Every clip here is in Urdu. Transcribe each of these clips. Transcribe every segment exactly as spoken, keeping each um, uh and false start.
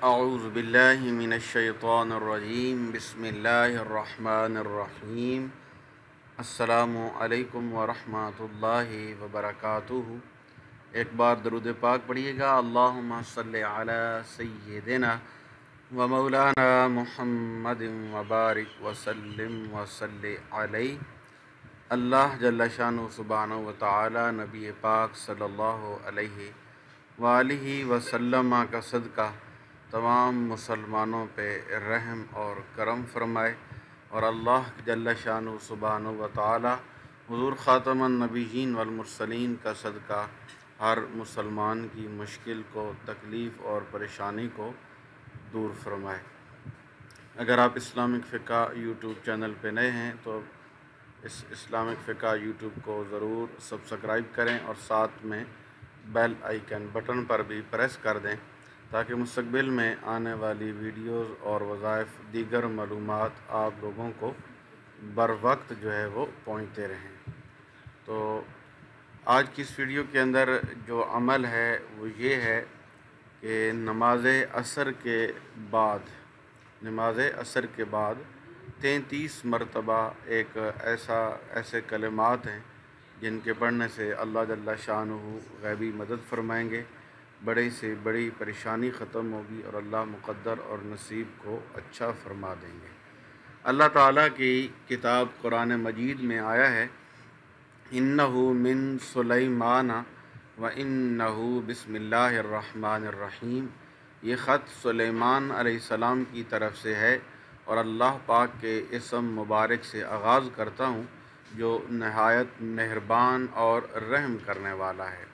اعوذ باللہ من الشیطان الرجیم بسم اللہ الرحمن الرحیم السلام علیکم ورحمۃ اللہ وبرکاتہ۔ ایک بار درود پاک پڑھیے گا۔ اللہم صلی علی سیدنا و مولانا محمد وبارک وسلم وصلی علیہ۔ اللہ جل شانہ سبحانہ و تعالی نبی پاک صلی اللہ علیہ وآلہ وسلم کا صدقہ تمام مسلمانوں پہ رحم اور کرم فرمائے، اور اللہ جل شانہ سبحانہ و تعالی حضور خاتم النبیین والمرسلین کا صدقہ ہر مسلمان کی مشکل کو، تکلیف اور پریشانی کو دور فرمائے۔ اگر آپ اسلامک فقہ یوٹیوب چینل پہ نئے ہیں تو اس اسلامک فقہ یوٹیوب کو ضرور سبسکرائب کریں اور ساتھ میں بیل آئیکن بٹن پر بھی پریس کر دیں تاکہ مستقبل میں آنے والی ویڈیوز اور وظائف دیگر معلومات آپ لوگوں کو بر وقت جو ہے وہ پہنچتے رہیں۔ تو آج کی اس ویڈیو کے اندر جو عمل ہے وہ یہ ہے کہ نماز عصر کے بعد نماز عصر کے بعد تینتیس مرتبہ ایک ایسا ایسے کلمات ہیں جن کے پڑھنے سے اللہ جل شانہ غیبی مدد فرمائیں گے، بڑی سے بڑی پریشانی ختم ہوگی اور اللہ مقدر اور نصیب کو اچھا فرما دیں گے۔ اللہ تعالیٰ کی کتاب قرآن مجید میں آیا ہے، اِنَّهُ مِن سُلَیْمَانَ وَإِنَّهُ بسم اللہ الرحمن الرحیم۔ یہ خط سلیمان علیہ السلام کی طرف سے ہے اور اللہ پاک کے اسم مبارک سے آغاز کرتا ہوں جو نہایت مہربان اور رحم کرنے والا ہے۔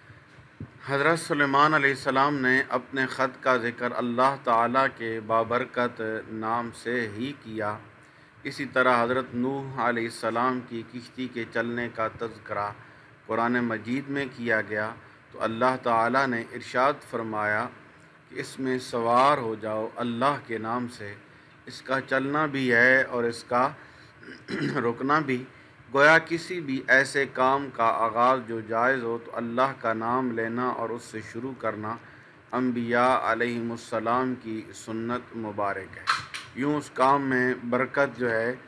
حضرت سلیمان علیہ السلام نے اپنے خط کا ذکر اللہ تعالیٰ کے بابرکت نام سے ہی کیا۔ اسی طرح حضرت نوح علیہ السلام کی کشتی کے چلنے کا تذکرہ قرآن مجید میں کیا گیا تو اللہ تعالیٰ نے ارشاد فرمایا کہ اس میں سوار ہو جاؤ اللہ کے نام سے، اس کا چلنا بھی ہے اور اس کا رکنا بھی، گویا کسی بھی ایسے کام کا آغاز جو جائز ہو تو اللہ کا نام لینا اور اس سے شروع کرنا انبیاء علیہم السلام کی سنت مبارک ہے۔ یوں اس کام میں برکت جو ہے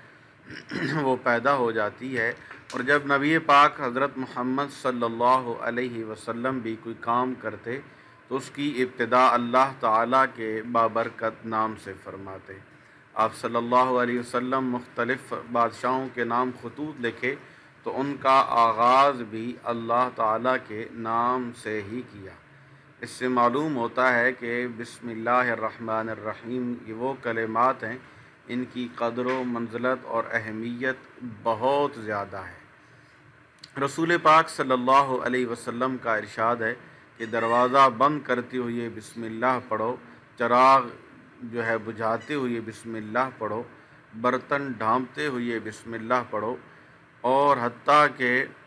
وہ پیدا ہو جاتی ہے، اور جب نبی پاک حضرت محمد صلی اللہ علیہ وسلم بھی کوئی کام کرتے تو اس کی ابتدا اللہ تعالیٰ کے بابرکت نام سے فرماتے۔ آپ صلی اللہ علیہ وسلم مختلف بادشاہوں کے نام خطوط لکھے تو ان کا آغاز بھی اللہ تعالیٰ کے نام سے ہی کیا۔ اس سے معلوم ہوتا ہے کہ بسم اللہ الرحمن الرحیم یہ وہ کلمات ہیں ان کی قدر و منزلت اور اہمیت بہت زیادہ ہے۔ رسول پاک صلی اللہ علیہ وسلم کا ارشاد ہے کہ دروازہ بند کرتے ہوئے بسم اللہ پڑھو، چراغ جو ہے بجھاتے ہوئے بسم اللہ پڑھو، برتن ڈھانپتے ہوئے بسم اللہ پڑھو، اور حتیٰ کہ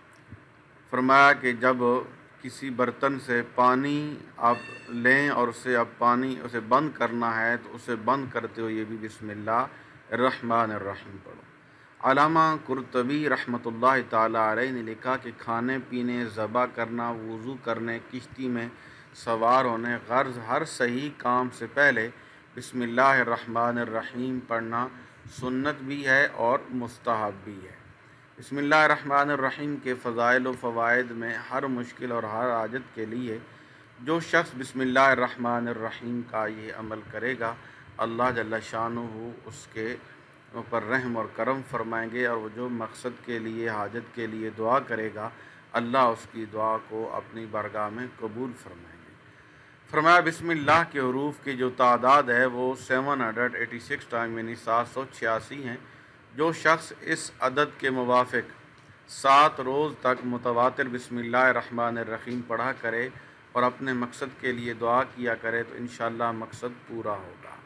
فرمایا کہ جب کسی برتن سے پانی آپ لیں اور اسے اب پانی اسے بند کرنا ہے تو اسے بند کرتے ہوئے بھی بسم اللہ الرحمن الرحیم پڑھو۔ علامہ قرطبی رحمۃ اللہ تعالیٰ علیہ نے لکھا کہ کھانے پینے، ذبح کرنا، وضو کرنے، کشتی میں سوار ہونے، غرض ہر صحیح کام سے پہلے بسم اللہ الرحمن الرحیم پڑھنا سنت بھی ہے اور مستحب بھی ہے۔ بسم اللہ الرحمن الرحیم کے فضائل و فوائد میں ہر مشکل اور ہر حاجت کے لیے جو شخص بسم اللہ الرحمن الرحیم کا یہ عمل کرے گا اللہ جل شانہ اس کے اوپر رحم اور کرم فرمائیں گے، اور وہ جو مقصد کے لیے، حاجت کے لیے دعا کرے گا اللہ اس کی دعا کو اپنی بارگاہ میں قبول فرمائیں گے۔ فرمایا بسم اللہ کے حروف کی جو تعداد ہے وہ seven hundred eighty six time یعنی سات سو چھیاسی ہیں۔ جو شخص اس عدد کے موافق سات روز تک متواتر بسم اللہ الرحمن الرحیم پڑھا کرے اور اپنے مقصد کے لیے دعا کیا کرے تو انشاءاللہ مقصد پورا ہوگا۔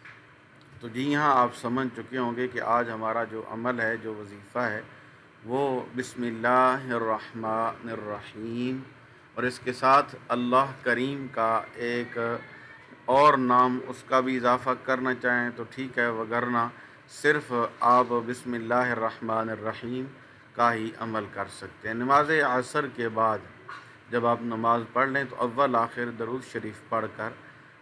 تو جی ہاں، آپ سمجھ چکے ہوں گے کہ آج ہمارا جو عمل ہے، جو وظیفہ ہے وہ بسم اللہ الرحمن الرحیم، اور اس کے ساتھ اللہ کریم کا ایک اور نام اس کا بھی اضافہ کرنا چاہیں تو ٹھیک ہے، وگرنہ صرف آپ بسم اللہ الرحمن الرحیم کا ہی عمل کر سکتے ہیں۔ نماز عصر کے بعد جب آپ نماز پڑھ لیں تو اول آخر درود شریف پڑھ کر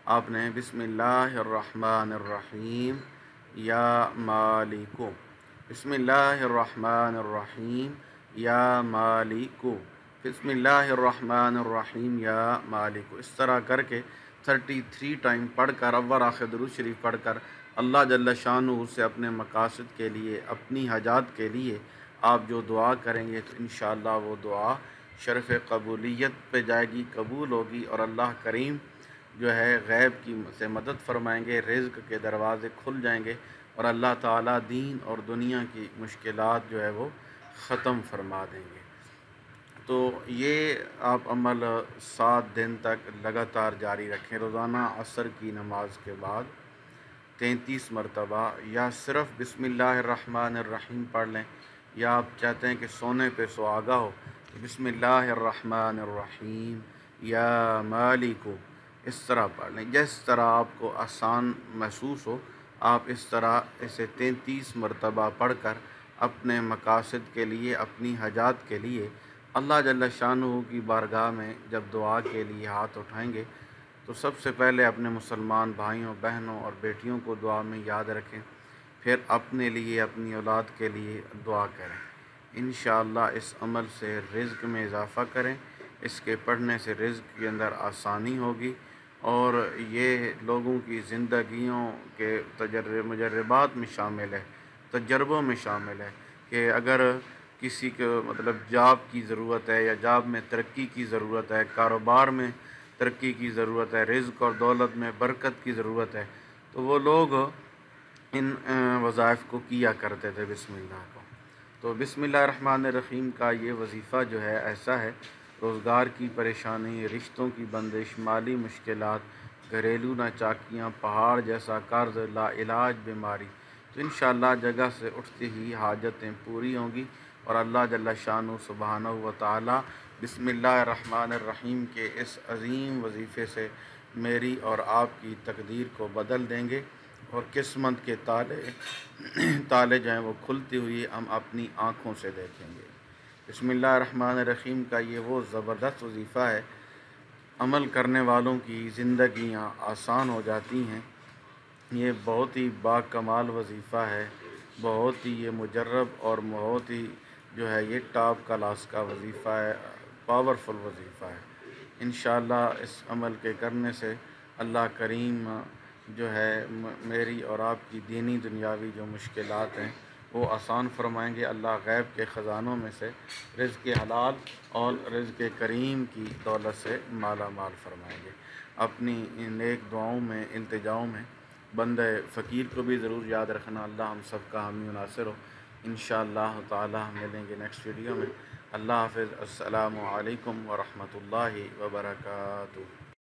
آپ نے بسم اللہ الرحمن الرحیم یا مالکو، بسم اللہ الرحمن الرحیم یا مالکو، بسم اللہ الرحمن الرحیم یا مالکو، اس طرح کر کے تھرٹی تھری ٹائم پڑھ کر اول آخر درود شریف پڑھ کر اللہ جل شانہ سے اپنے مقاصد کے لیے، اپنی حاجات کے لیے آپ جو دعا کریں گے تو انشاءاللہ وہ دعا شرف قبولیت پہ جائے گی، قبول ہوگی، اور اللہ کریم جو ہے غیب کی سے مدد فرمائیں گے، رزق کے دروازے کھل جائیں گے، اور اللہ تعالیٰ دین اور دنیا کی مشکلات جو ہے وہ ختم فرما دیں گے۔ تو یہ آپ عمل سات دن تک لگاتار جاری رکھیں، روزانہ عصر کی نماز کے بعد تینتیس مرتبہ، یا صرف بسم اللہ الرحمن الرحیم پڑھ لیں، یا آپ چاہتے ہیں کہ سونے پہ سہاگا ہو تو بسم اللہ الرحمن الرحیم یا مالکو اس طرح پڑھ لیں، جس طرح آپ کو آسان محسوس ہو آپ اس طرح اسے تینتیس مرتبہ پڑھ کر اپنے مقاصد کے لیے، اپنی حاجات کے لیے اللہ جل شانہ کی بارگاہ میں جب دعا کے لیے ہاتھ اٹھائیں گے تو سب سے پہلے اپنے مسلمان بھائیوں، بہنوں اور بیٹیوں کو دعا میں یاد رکھیں، پھر اپنے لیے، اپنی اولاد کے لیے دعا کریں۔ انشاءاللہ اس عمل سے رزق میں اضافہ کریں، اس کے پڑھنے سے رزق کے اندر آسانی ہوگی، اور یہ لوگوں کی زندگیوں کے تجربے مجربات میں شامل ہے، تجربوں میں شامل ہے کہ اگر کسی کو مطلب جاب کی ضرورت ہے، یا جاب میں ترقی کی ضرورت ہے، کاروبار میں ترقی کی ضرورت ہے، رزق اور دولت میں برکت کی ضرورت ہے، تو وہ لوگ ان وظائف کو کیا کرتے تھے بسم اللہ کو۔ تو بسم اللہ الرحمن الرحیم کا یہ وظیفہ جو ہے ایسا ہے، روزگار کی پریشانی، رشتوں کی بندش، مالی مشکلات، گھریلو ناچاکیاں، پہاڑ جیسا قرض، لا علاج بیماری، تو انشاءاللہ جگہ سے اٹھتے ہی حاجتیں پوری ہوں گی، اور اللہ جل شانہ سبحانہ و تعالی بسم اللہ الرحمن الرحیم کے اس عظیم وظیفے سے میری اور آپ کی تقدیر کو بدل دیں گے، اور قسمت کے تالے تالے جو ہیں وہ کھلتی ہوئی ہم اپنی آنکھوں سے دیکھیں گے۔ بسم اللہ الرحمن الرحیم کا یہ وہ زبردست وظیفہ ہے، عمل کرنے والوں کی زندگیاں آسان ہو جاتی ہیں۔ یہ بہت ہی با کمال وظیفہ ہے، بہت ہی یہ مجرب اور بہت ہی جو ہے یہ ٹاپ کلاس کا وظیفہ ہے، پاورفل وظیفہ ہے۔ انشاءاللہ اس عمل کے کرنے سے اللہ کریم جو ہے میری اور آپ کی دینی دنیاوی جو مشکلات ہیں وہ آسان فرمائیں گے۔ اللہ غیب کے خزانوں میں سے رزق حلال اور رزق کریم کی دولت سے مالا مال فرمائیں گے۔ اپنی نیک دعاؤں میں، التجاؤں میں بندہ فقیر کو بھی ضرور یاد رکھنا۔ اللہ ہم سب کا حامی و ناصر ہو۔ انشاءاللہ تعالی ہم ملیں گے نیکسٹ ویڈیو میں۔ اللہ حافظ۔ السلام علیکم ورحمۃ اللہ وبرکاتہ۔